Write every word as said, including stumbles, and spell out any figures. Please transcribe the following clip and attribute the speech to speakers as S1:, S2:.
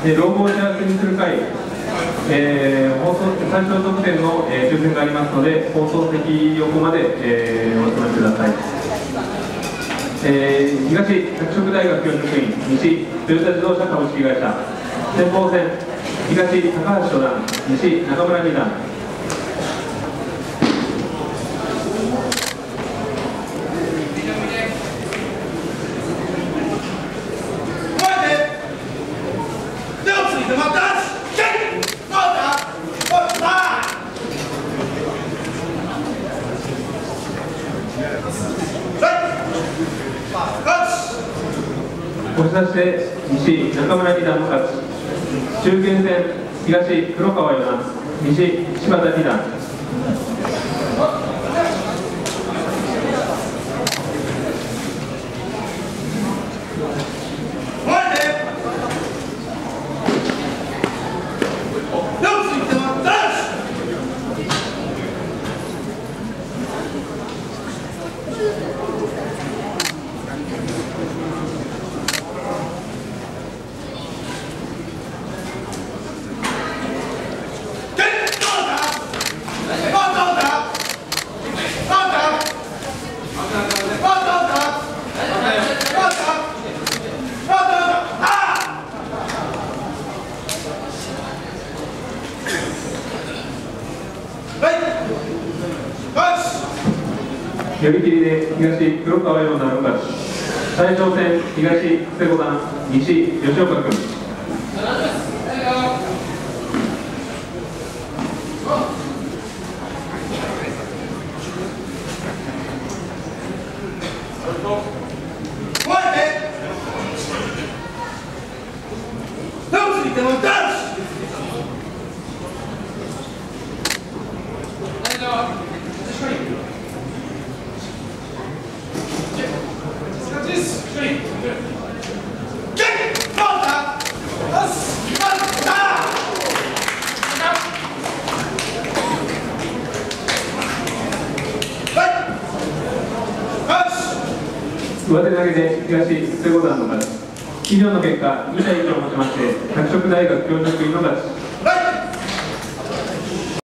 S1: でロゴを幸せにする会、えー、放送最小得点の、えー、抽選がありますので、放送席横まで、えー、お集まりください。えー、東拓殖大学教職員、西トヨタ自動車株式会社、先鋒戦東高橋初段、西中村二段。押し出して西中村二段の勝ち。中堅戦東黒川四段、西柴田二段。寄り切りで東黒川四段の勝ち。最小戦東布施五段、西吉岡君。上手投げで東布施五段の勝ち。以上の結果、にたいいちをもちまして拓殖大学教職員の勝ち。